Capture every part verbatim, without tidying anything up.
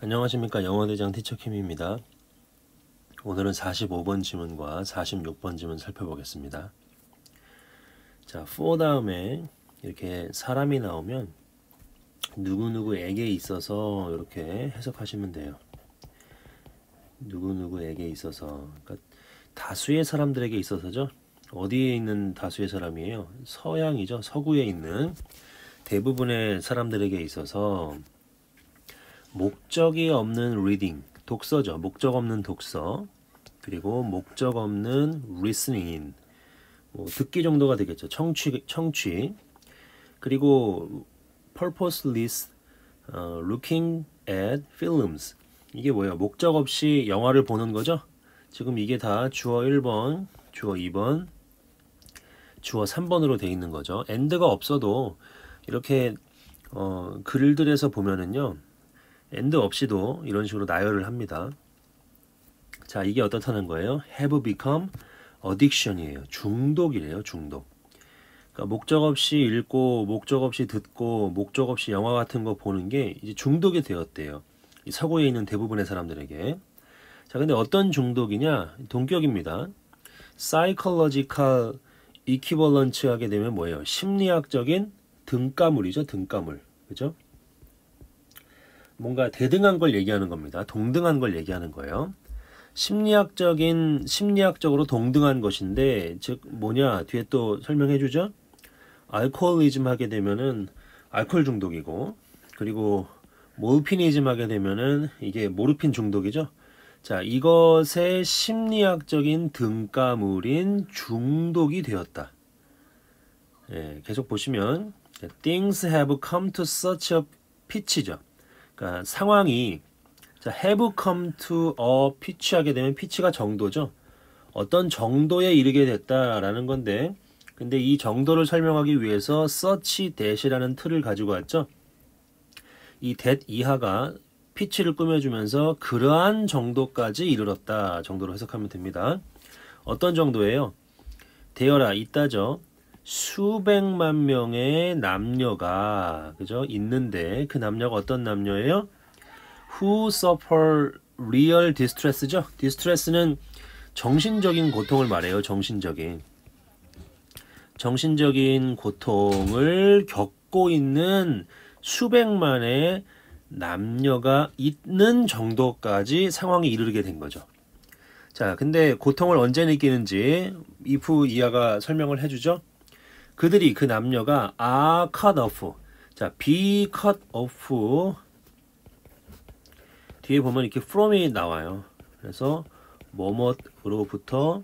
안녕하십니까. 영어대장 티처킴입니다. 오늘은 사십오 번 지문과 사십육 번 지문 살펴보겠습니다. 자, for 다음에 이렇게 사람이 나오면 누구누구에게 있어서 이렇게 해석하시면 돼요. 누구누구에게 있어서, 그러니까 다수의 사람들에게 있어서죠. 어디에 있는 다수의 사람이에요? 서양이죠. 서구에 있는 대부분의 사람들에게 있어서 목적이 없는 reading, 독서죠. 목적 없는 독서. 그리고 목적 없는 listening, 뭐 듣기 정도가 되겠죠. 청취, 청취. 그리고 purposeless uh, looking at films. 이게 뭐예요? 목적 없이 영화를 보는 거죠. 지금 이게 다 주어 일 번, 주어 이 번, 주어 삼 번으로 돼 있는 거죠. and가 없어도 이렇게 어, 글들에서 보면은요. and 없이도 이런 식으로 나열을 합니다. 자, 이게 어떻다는 거예요? have become addiction이에요. 중독이래요. 중독. 그러니까 목적 없이 읽고 목적 없이 듣고 목적 없이 영화 같은 거 보는 게 이제 중독이 되었대요. 이 서구에 있는 대부분의 사람들에게. 자, 근데 어떤 중독이냐? 동격입니다. psychological equivalence 하게 되면 뭐예요? 심리학적인 등가물이죠. 등가물. 그죠? 뭔가 대등한 걸 얘기하는 겁니다. 동등한 걸 얘기하는 거예요. 심리학적인, 심리학적으로 동등한 것인데, 즉, 뭐냐, 뒤에 또 설명해 주죠? 알코올리즘 하게 되면은 알코올 중독이고, 그리고 몰피니즘 하게 되면은 이게 모르핀 중독이죠? 자, 이것의 심리학적인 등가물인 중독이 되었다. 예, 계속 보시면, things have come to such a pitch죠. 그러니까 상황이 자, have come to a pitch 하게 되면 pitch가 정도죠. 어떤 정도에 이르게 됐다라는 건데, 근데 이 정도를 설명하기 위해서 such that이라는 틀을 가지고 왔죠. 이 that 이하가 pitch를 꾸며주면서 그러한 정도까지 이르렀다 정도로 해석하면 됩니다. 어떤 정도예요? 되어라 있다죠. 수백만 명의 남녀가 그죠? 있는데 그 남녀가 어떤 남녀예요? Who suffer real distress죠? distress는 정신적인 고통을 말해요. 정신적인 정신적인 고통을 겪고 있는 수백만의 남녀가 있는 정도까지 상황이 이르게 된 거죠. 자, 근데 고통을 언제 느끼는지 if 이하가 설명을 해주죠. 그들이 그 남녀가 are cut off. 자, be cut off. 뒤에 보면 이렇게 from이 나와요. 그래서 뭐뭐으로부터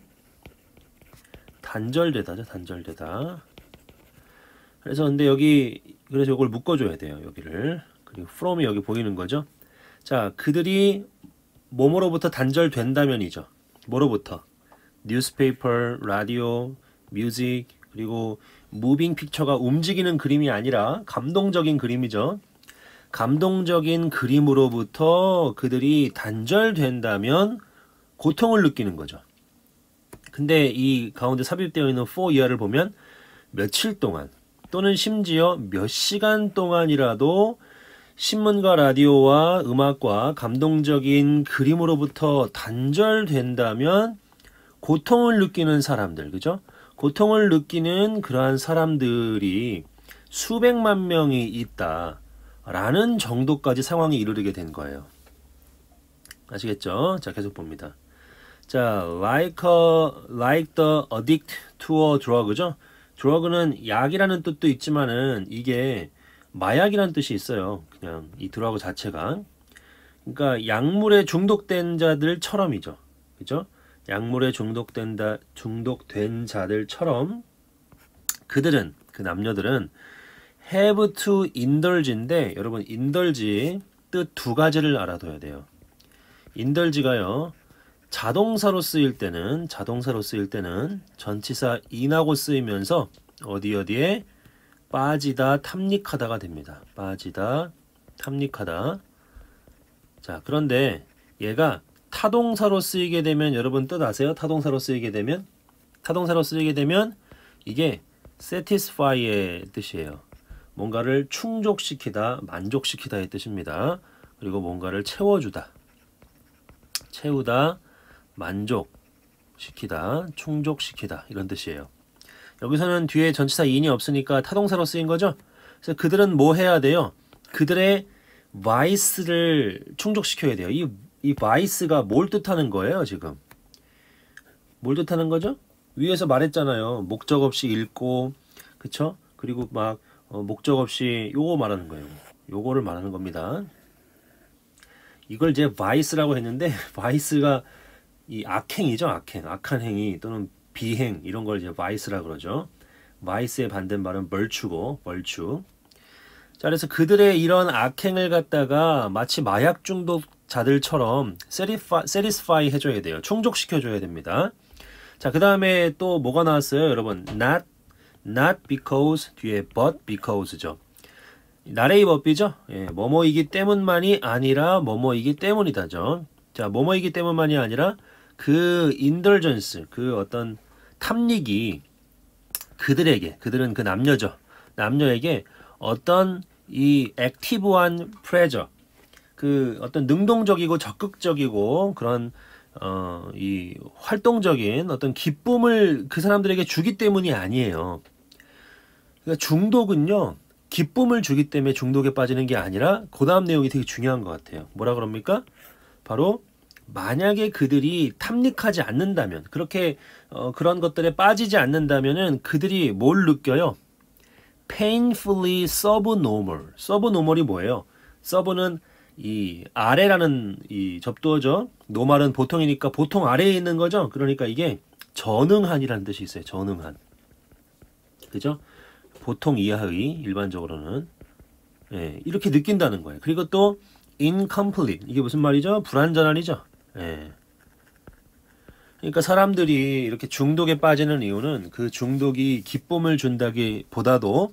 단절되다죠. 단절되다. 그래서 근데 여기 그래서 이걸 묶어줘야 돼요. 여기를. 그리고 from이 여기 보이는 거죠. 자, 그들이 뭐뭐로부터 단절된다면이죠. 뭐로부터? newspaper, radio, music, 그리고 무빙 픽처가 움직이는 그림이 아니라 감동적인 그림이죠. 감동적인 그림으로부터 그들이 단절된다면 고통을 느끼는 거죠. 근데 이 가운데 삽입되어 있는 for 이하를 보면 며칠 동안 또는 심지어 몇 시간 동안이라도 신문과 라디오와 음악과 감동적인 그림으로부터 단절된다면 고통을 느끼는 사람들, 그죠? 고통을 느끼는 그러한 사람들이 수백만 명이 있다라는 정도까지 상황이 이르게 된 거예요. 아시겠죠? 자, 계속 봅니다. 자, like, a, like the addict to a drug죠? drug는 약이라는 뜻도 있지만은 이게 마약이라는 뜻이 있어요. 그냥 이 드러그 자체가. 그러니까 약물에 중독된 자들처럼이죠. 그죠? 약물에 중독된다, 중독된 자들처럼 그들은, 그 남녀들은 have to indulge인데 여러분 indulge 뜻 두 가지를 알아둬야 돼요. indulge가요. 자동사로 쓰일 때는 자동사로 쓰일 때는 전치사 in하고 쓰이면서 어디 어디에 빠지다, 탐닉하다가 됩니다. 빠지다, 탐닉하다. 자, 그런데 얘가 타동사로 쓰이게 되면 여러분 뜻 아세요? 타동사로 쓰이게 되면 타동사로 쓰이게 되면 이게 satisfy의 뜻이에요. 뭔가를 충족시키다, 만족시키다의 뜻입니다. 그리고 뭔가를 채워주다, 채우다, 만족시키다, 충족시키다 이런 뜻이에요. 여기서는 뒤에 전치사 in이 없으니까 타동사로 쓰인 거죠. 그래서 그들은 뭐 해야 돼요? 그들의 vice를 충족시켜야 돼요. 이, 이 vice가 뭘 뜻하는 거예요, 지금? 뭘 뜻하는 거죠? 위에서 말했잖아요. 목적 없이 읽고, 그쵸? 그리고 막, 어, 목적 없이 요거 말하는 거예요. 요거를 말하는 겁니다. 이걸 이제 vice라고 했는데, vice가 이 악행이죠, 악행. 악한 행위 또는 비행, 이런 걸 이제 vice라고 그러죠. vice의 반대말은 virtue고, virtue. 자, 그래서 그들의 이런 악행을 갖다가 마치 마약 중독자들처럼 satisfy, satisfy 해줘야 돼요. 충족시켜줘야 됩니다. 자, 그 다음에 또 뭐가 나왔어요, 여러분? not, not because 뒤에 but because죠. 나레이 법비죠. 예, 뭐뭐이기 때문만이 아니라 뭐뭐이기 때문이다죠. 자, 뭐뭐이기 때문만이 아니라 그 indulgence, 그 어떤 탐닉이 그들에게, 그들은 그 남녀죠. 남녀에게 어떤 이 액티브한 프레저, 그 어떤 능동적이고 적극적이고 그런 어, 이 활동적인 어떤 기쁨을 그 사람들에게 주기 때문이 아니에요. 그러니까 중독은요, 기쁨을 주기 때문에 중독에 빠지는 게 아니라 그 다음 내용이 되게 중요한 것 같아요. 뭐라 그럽니까? 바로 만약에 그들이 탐닉하지 않는다면, 그렇게 어, 그런 것들에 빠지지 않는다면은 그들이 뭘 느껴요? painfully subnormal. subnormal이 뭐예요? sub는 이 아래라는 이 접두어죠. 노말은 보통이니까 보통 아래에 있는 거죠. 그러니까 이게 전응한이라는 뜻이 있어요. 전응한. 그죠? 보통 이하의 일반적으로는 예, 이렇게 느낀다는 거예요. 그리고 또 incomplete. 이게 무슨 말이죠? 불완전한이죠. 예. 그러니까 사람들이 이렇게 중독에 빠지는 이유는 그 중독이 기쁨을 준다기보다도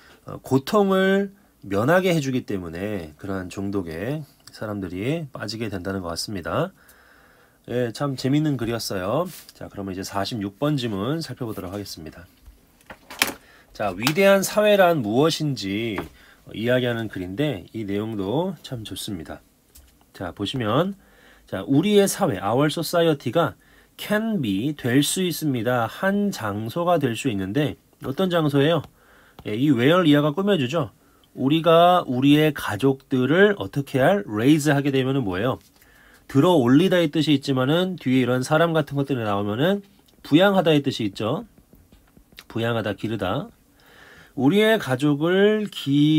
고통을 면하게 해주기 때문에 그러한 중독에 사람들이 빠지게 된다는 것 같습니다. 예, 참 재밌는 글이었어요. 자, 그러면 이제 사십육 번 지문 살펴보도록 하겠습니다. 자, 위대한 사회란 무엇인지 이야기하는 글인데 이 내용도 참 좋습니다. 자, 보시면 자, 우리의 사회, our society가 can be, 될 수 있습니다. 한 장소가 될 수 있는데 어떤 장소예요? 예, 이 where 이하가 꾸며주죠. 우리가 우리의 가족들을 어떻게 할? raise 하게 되면은 뭐예요? 들어 올리다의 뜻이 있지만은 뒤에 이런 사람 같은 것들이 나오면은 부양하다의 뜻이 있죠. 부양하다, 기르다. 우리의 가족을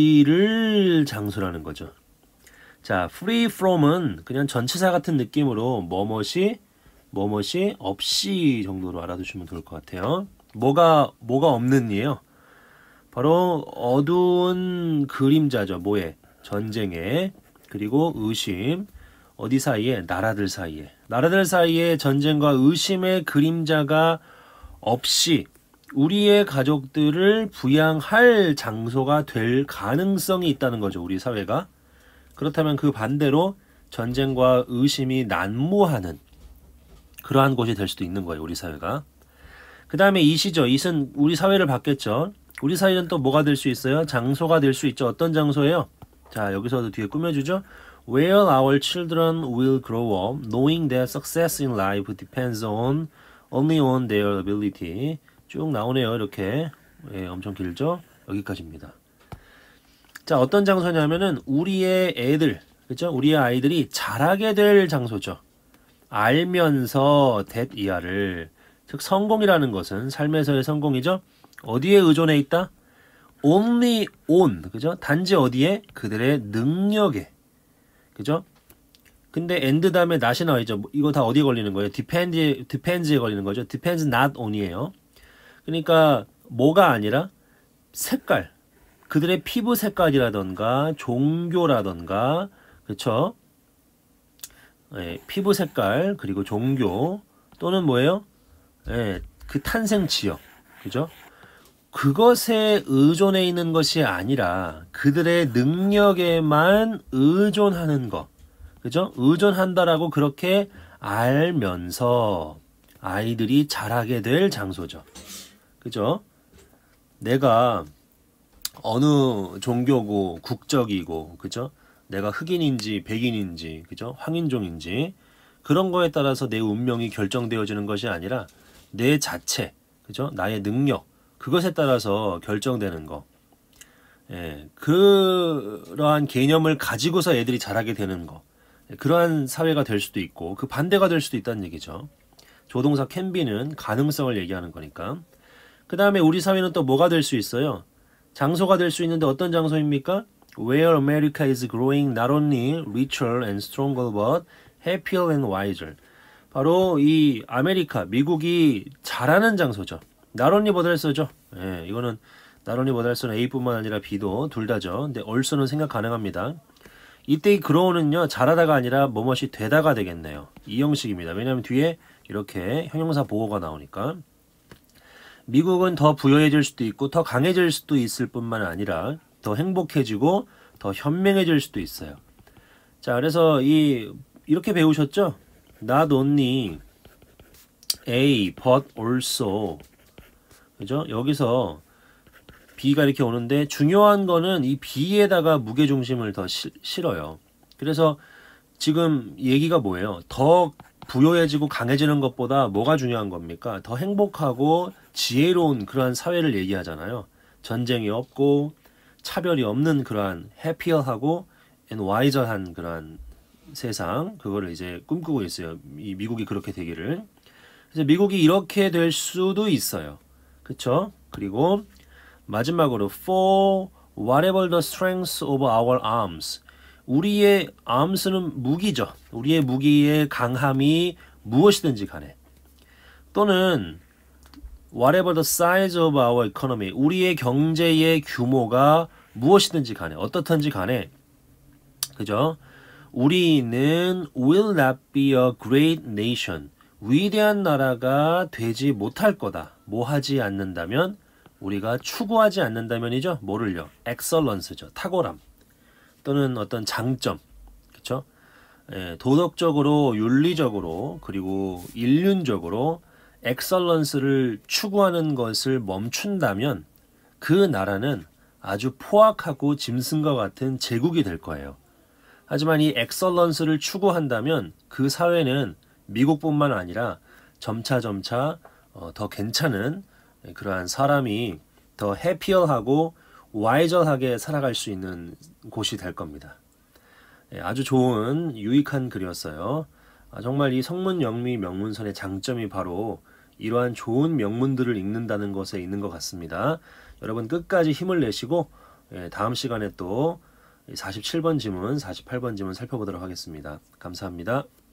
기를 장소라는 거죠. 자, free from은 그냥 전치사 같은 느낌으로 뭐뭇이 뭐뭇이 없이 정도로 알아두시면 좋을 것 같아요. 뭐가 뭐가 없는 이에요. 바로 어두운 그림자죠. 뭐에? 전쟁에. 그리고 의심. 어디 사이에? 나라들 사이에. 나라들 사이에 전쟁과 의심의 그림자가 없이 우리의 가족들을 부양할 장소가 될 가능성이 있다는 거죠. 우리 사회가. 그렇다면 그 반대로 전쟁과 의심이 난무하는 그러한 곳이 될 수도 있는 거예요. 우리 사회가. 그 다음에 이시죠. 이는 우리 사회를 받겠죠. 우리 사회는 또 뭐가 될 수 있어요? 장소가 될 수 있죠. 어떤 장소예요? 자, 여기서도 뒤에 꾸며주죠. Where our children will grow up, knowing that success in life depends on only on their ability. 쭉 나오네요. 이렇게. 예, 엄청 길죠? 여기까지입니다. 자, 어떤 장소냐면은 우리의 애들, 그죠? 우리의 아이들이 자라게 될 장소죠. 알면서 that 이하를, 즉 성공이라는 것은 삶에서의 성공이죠. 어디에 의존해 있다? only on, 그죠? 단지 어디에? 그들의 능력에, 그죠? 근데 and 다음에 not이 나와있죠. 이거 다 어디에 걸리는 거예요? depend, depends에 걸리는 거죠. depends not on이에요. 그러니까 뭐가 아니라 색깔, 그들의 피부 색깔이라던가 종교라던가, 그쵸? 예, 피부 색깔 그리고 종교 또는 뭐예요? 예, 그 탄생 지역, 그죠? 그것에 의존해 있는 것이 아니라 그들의 능력에만 의존하는 것, 그죠? 의존한다라고 그렇게 알면서 아이들이 자라게 될 장소죠. 그죠? 내가 어느 종교고 국적이고, 그죠? 내가 흑인인지 백인인지 그죠? 황인종인지 그런 거에 따라서 내 운명이 결정되어지는 것이 아니라 내 자체 그죠? 나의 능력 그것에 따라서 결정되는 거. 예, 그러한 개념을 가지고서 애들이 자라게 되는 거. 그러한 사회가 될 수도 있고 그 반대가 될 수도 있다는 얘기죠. 조동사 can be는 가능성을 얘기하는 거니까. 그 다음에 우리 사회는 또 뭐가 될 수 있어요? 장소가 될 수 있는데 어떤 장소입니까? Where America is growing not only richer and stronger but happier and wiser. 바로 이 아메리카, 미국이 잘하는 장소죠. not only 보다 써죠. 예, 이거는 not only 보다 써는 A뿐만 아니라 B도 둘 다죠. 근데 also는 생각 가능합니다. 이때 이 grow는요, 잘하다가 아니라 뭐뭇이 되다가 되겠네요. 이 형식입니다. 왜냐하면 뒤에 이렇게 형용사 보호가 나오니까. 미국은 더 부유해질 수도 있고 더 강해질 수도 있을 뿐만 아니라 더 행복해지고 더 현명해질 수도 있어요. 자, 그래서 이 이렇게 배우셨죠? Not only A but also 그죠? 여기서 B가 이렇게 오는데 중요한 거는 이 B에다가 무게중심을 더 시, 실어요. 그래서 지금 얘기가 뭐예요? 더 부유해지고 강해지는 것보다 뭐가 중요한 겁니까? 더 행복하고 지혜로운 그러한 사회를 얘기하잖아요. 전쟁이 없고 차별이 없는 그러한 해피어하고 and wiser한 그러한 세상 그거를 이제 꿈꾸고 있어요. 이 미국이 그렇게 되기를. 그래서 미국이 이렇게 될 수도 있어요. 그쵸? 그리고 마지막으로 for whatever the strength of our arms 우리의 arms는 무기죠. 우리의 무기의 강함이 무엇이든지 간에 또는 whatever the size of our economy 우리의 경제의 규모가 무엇이든지 간에 어떻든지 간에 그죠? 우리는 will not be a great nation 위대한 나라가 되지 못할 거다. 뭐 하지 않는다면 우리가 추구하지 않는다면이죠. 뭐를요? excellence죠. 탁월함 또는 어떤 장점 그쵸? 예, 도덕적으로 윤리적으로 그리고 인륜적으로 엑설런스를 추구하는 것을 멈춘다면 그 나라는 아주 포악하고 짐승과 같은 제국이 될 거예요. 하지만 이 엑설런스를 추구한다면 그 사회는 미국뿐만 아니라 점차점차 어, 더 괜찮은 그러한 사람이 더 해피어하고 와이저하게 살아갈 수 있는 곳이 될 겁니다. 예, 아주 좋은 유익한 글이었어요. 아, 정말 이 성문영미 명문선의 장점이 바로 이러한 좋은 명문들을 읽는다는 것에 있는 것 같습니다. 여러분 끝까지 힘을 내시고 예, 다음 시간에 또 사십칠 번 지문, 사십팔 번 지문 살펴보도록 하겠습니다. 감사합니다.